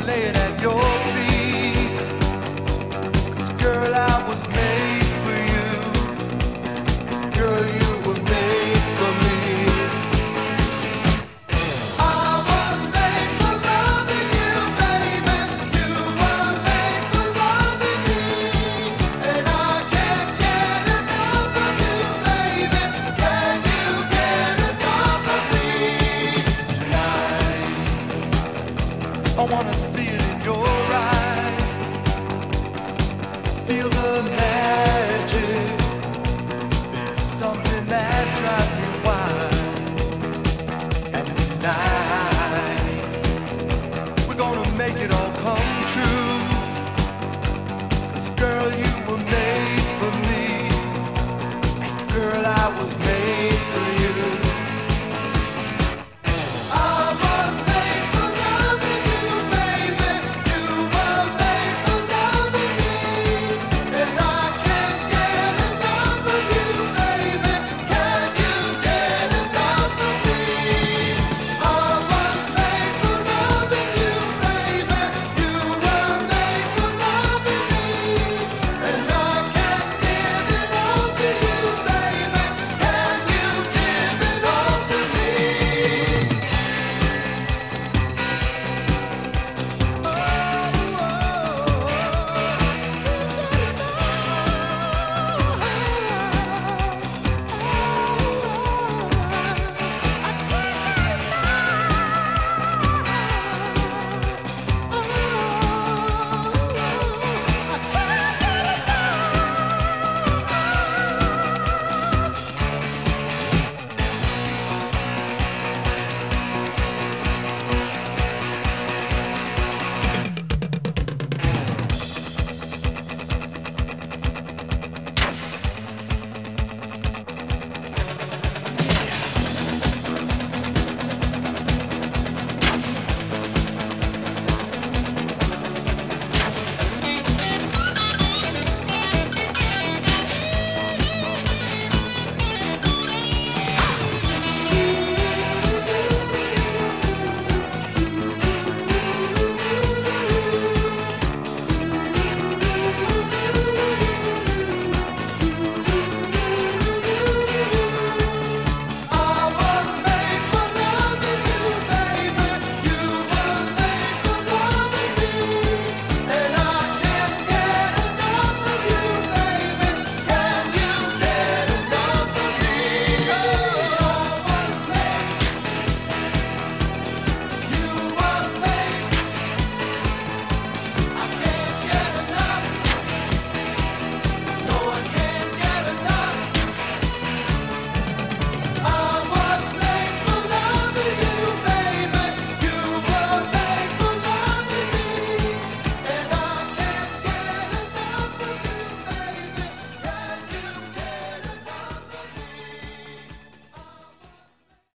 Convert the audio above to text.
laying at your feet. 'Cause girl, I was made for you. Girl, you were made for me. I was made for loving you, baby. You were made for loving me. And I can't get enough of you, baby. Can you get enough of me? Tonight, I wanna see it in your eyes. Feel the magic.